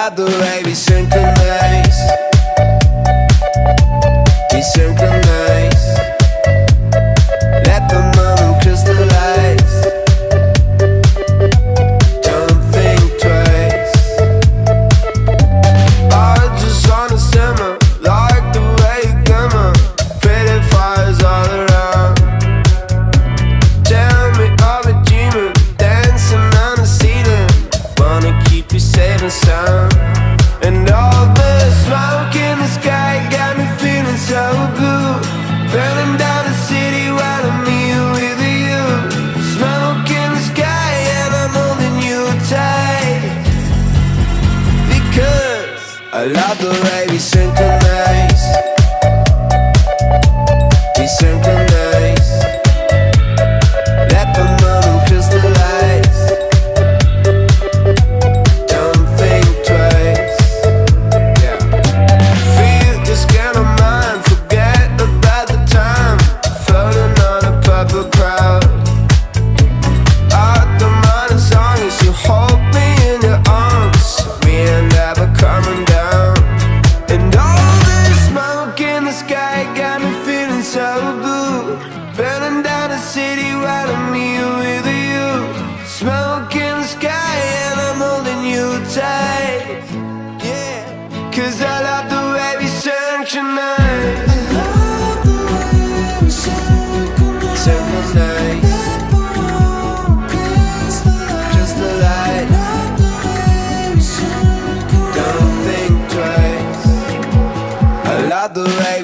love the way we synchronize. We synchronize. Let the moment crystallize. Don't think twice. I just wanna simmer like the way you glimmer. Pretty fires all around. Tell me I'll be dreaming, dancing on the ceiling. Wanna keep you safe and sound. And all the smoke in the sky got me feeling so blue. Burning down the city while I'm here with you. Smoke in the sky and I'm holding you tight. Because I love the way we synchronize. We synchronize. Let the moment crystallize. Don't think twice. Yeah. Feel this kind of mind. Forget about the time. Floating on a purple crowd. Out the morning song as you hold me in your arms. We ain't ever coming down. And all this smoke in the sky got me feeling so blue. Burning down the city while I'm here with you. Smoke in the sky and I'm holding you tight. Yeah, 'cause I love the way we synchronize. Synchronize. Crystallize. Don't think twice. I love the way